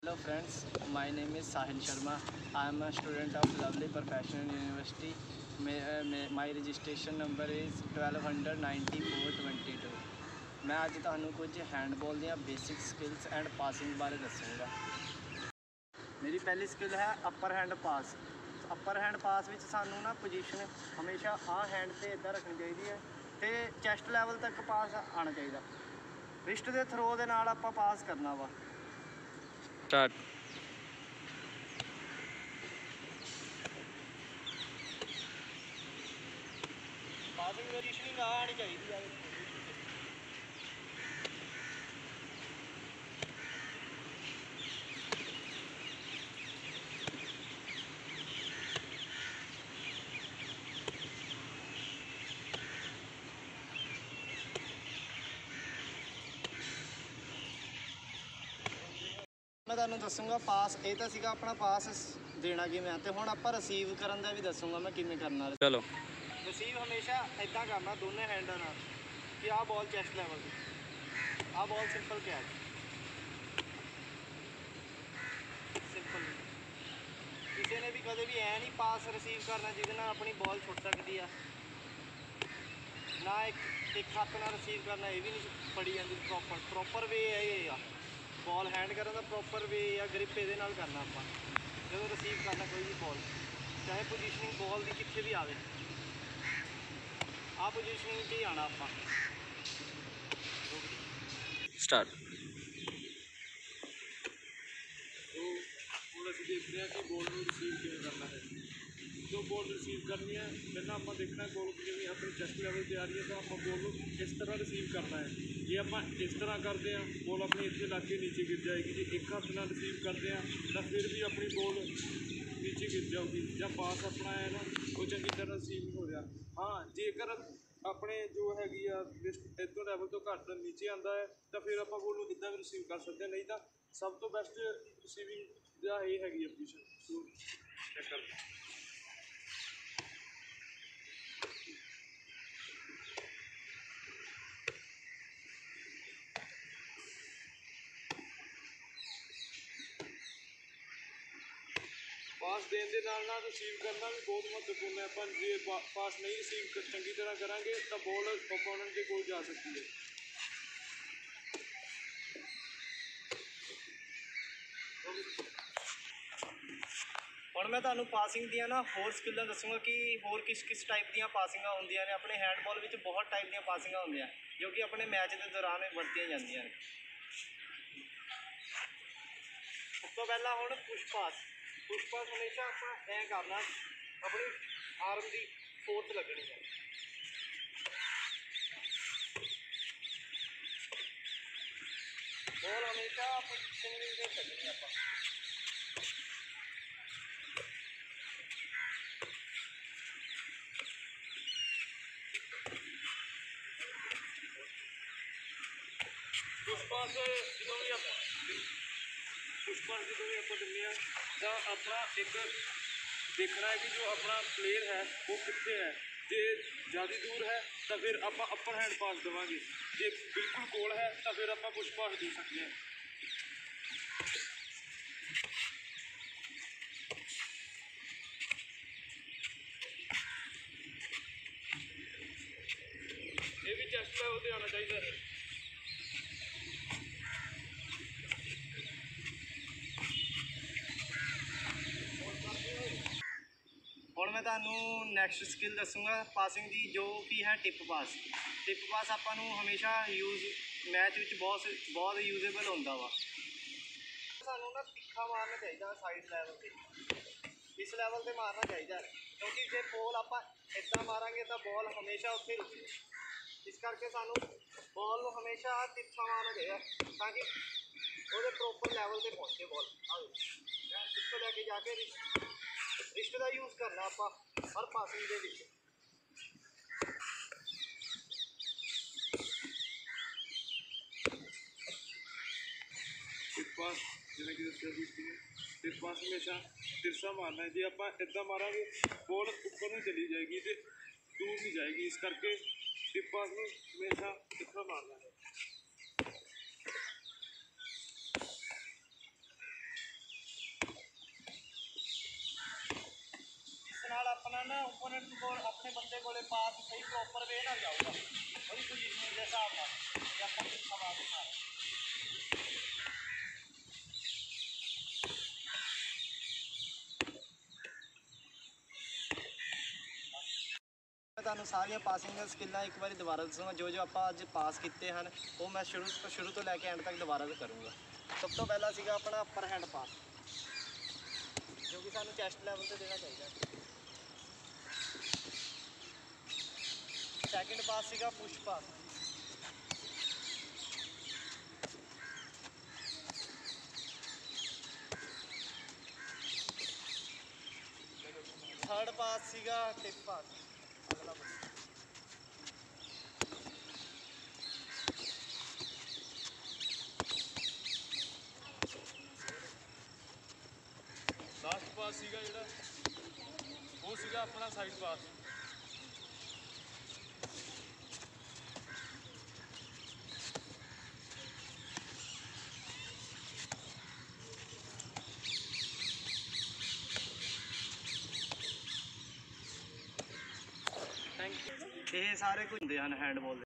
Hello friends, my name is Sahil Sharma. I am a student of Lovely Professional University. My registration number is 129422. मैं ਅੱਜ ਤੁਹਾਨੂੰ ਕੁਝ handball ਦੀਆਂ basic skills and passing ਬਾਰੇ ਦੱਸੂਗਾ। मेरी पहली स्किल है अपर हैंड पास। अपर हैंड पास ਵਿੱਚ ਸਾਨੂੰ ਨਾ ਪੋਜੀਸ਼ਨ ਹਮੇਸ਼ਾ ਆਹ हैंड ਤੇ ਇਦਾਂ ਰੱਖਣੀ ਚਾਹੀਦੀ ਹੈ ਤੇ ਚੈਸਟ ਲੈਵਲ ਤੱਕ ਪਾਸ ਆਣਾ ਚਾਹੀਦਾ। ਰਿਸਟ ਦੇ ਥਰੋ ਦੇ ਨਾਲ ਆਪਾਂ ਪਾਸ ਕਰਨਾ ਵਾ। स्टार्ट। पासिंग पोजीशनिंग आनी चाहिए। मैं तुहानूं दसूँगा पास ये तो सीगा अपना पास देना किवें ते हुण आपां रिसीव करन दा भी दसूँगा मैं किवें करना। चलो रिसीव हमेशा इदां करना दोनों हैंडा नाल कि आ बॉल चैस्ट लैवल ते आ बॉल सिंपल कैच सिंपल। किसी ने भी कदे भी ऐ नहीं पास रिसीव करना जिहदे नाल अपनी बॉल छुट सकती है ना। एक हाथ नाल रिसीव करना ये भी नहीं फड़ी जाती। प्रॉपर वे है ये बॉल हैंड करने का प्रॉपर वे या ग्रिप ये करना। आप जो रिसीव करना कोई भी बॉल चाहे पोजीशनिंग बॉल की कितने भी आए आ पोजीशनिंग से ही आना। आप स्टार्ट। तो हम अभी देखते हैं कि बॉल को रिसीव किमें करना है। जो बॉल रिसीव करनी है पहला आप देखना है बॉल जिम्मे अपनी चैस्ट लैवल पर आ रही है तो आप बॉल को इस तरह रिसीव करना है। जे आप इस तरह करते हैं बॉल अपनी इतने ला के नीचे गिर जाएगी। जो एक हाथ नाल रिसीव करते हैं तो फिर भी अपनी बॉल नीचे गिर जाएगी या पास अपना है ना वो चंगी तरह रिसीव नहीं हो रहा। हाँ जेकर अपने जो हैगी आ लिस्ट इतों लैवल तो घट नीचे आता है तो फिर आप बॉल इदा भी रिसीव कर सकते हैं। नहीं तो सब तो बेस्ट रिसीविंग ये हैगी है पोजीशन चेक कर। पास देने के नाल रिसीव करना भी बहुत महत्वपूर्ण है। पर जे पास नहीं रिसीव चंगी तरह करांगे तो बॉल ओपोनेंट के कोल जा सकती है। हुण मैं तुहानूं पासिंग दियां ना होर स्किल्लां दसूँगा कि होर किस टाइप दियां पासिंगां होंदियां ने। अपने हैंडबॉल विच बहुत टाइप दियां पासिंगां होंदियां जो कि अपने मैच के दौरान वरतियां जांदियां ने। सब तो पहला हुण पुश पास। पुश पास हमेशा आप ऐ करना अपनी आर्म की फोर्स लगनी है। बॉल हमेशा पोजीशनिंग से चलनी आप। पुष्पास जो भी आप पुष्पास जो भी आप दिंदे हैं तो अपना एक देखना है कि जो अपना प्लेयर है वो कितने है। जे ज़्यादा दूर है तो फिर आप अपर हैंड पास देवांगे। जे बिल्कुल कोल है तो फिर आप पुश पास दे सकते हैं। ये भी चेस्ट लैवल पर आना चाहिए है। हुण मैं तुहानूं नैक्सट स्किल दसूँगा पासिंग की जो कि है टिप पास। टिप पास आपां नूं हमेशा यूज मैच विच बहुत यूजेबल होंदा वा। सानूं ना तिखा मारना चाहिए साइड लैवल पर इस लैवल पर मारना चाहिए क्योंकि जे बॉल आपां इदां मारांगे तो बॉल हमेशा उत्थे रुके। इस करके सानूं बॉल नूं हमेशा तिखा मारना चाहिए ताकि वो प्रॉपर लैवल पर पहुँचे बॉल। इत्थों लैके जाके रिस्ट का यूज़ करना आप हर पासिंग के विच। टिप पास जिवें कि टिप पास हमेशा तिरसा मारना है। जे आप इदा मारांगे बॉल ऊपर नहीं चली जाएगी तो दूर नहीं जाएगी। इस करके टिप पास में हमेशा तिरसा मारना है। ਓਪੋਨੈਂਟ ਕੋਲ ਆਪਣੇ ਬੰਦੇ ਕੋਲੇ ਪਾਸ ਸਹੀ ਪ੍ਰੋਪਰ ਵੇ ਨਾਲ ਜਾਊਗਾ ਉਹਦੀ ਪੋਜੀਸ਼ਨਿੰਗ ਦੇ ਹਿਸਾਬ ਨਾਲ ਕਿ ਆਪਾਂ ਕਿੱਥਾ ਬਾਤ ਮਾਰ मैं ਤੁਹਾਨੂੰ ਸਾਰੀਆਂ ਪਾਸਿੰਗ ਸਕਿੱਲਾਂ ਇੱਕ ਵਾਰੀ ਦੁਬਾਰਾ ਦੱਸੂੰਗਾ ਜੋ ਜੋ ਆਪਾਂ ਅੱਜ ਪਾਸ ਕੀਤੇ ਹਨ ਉਹ ਮੈਂ ਸ਼ੁਰੂ ਤੋਂ ਲੈ ਕੇ ਐਂਡ ਤੱਕ ਦੁਬਾਰਾ ਕਰੂੰਗਾ। ਸਭ ਤੋਂ ਪਹਿਲਾ ਸੀਗਾ ਆਪਣਾ ਅਪਰ ਹੈਂਡ ਪਾਸ ਜੋ ਕਿ ਸਾਨੂੰ ਚੈਸਟ ਲੈਵਲ ਤੇ ਦੇਣਾ ਚਾਹੀਦਾ। ਸੈਕਿੰਡ ਪਾਸ ਸੀਗਾ ਪੁਸ਼ ਪਾਸ। थर्ड पास सीगा टिप पास अगला ਲਾਸਟ ਪਾਸ ਸੀਗਾ ਜਿਹੜਾ ਉਹ ਸੀਗਾ ਆਪਣਾ ਸਾਈਡ ਪਾਸ। ਇਹ ਸਾਰੇ ਕੁਝ ਹੁੰਦੇ ਹਨ ਹੈਂਡਬਾਲ ਦੇ।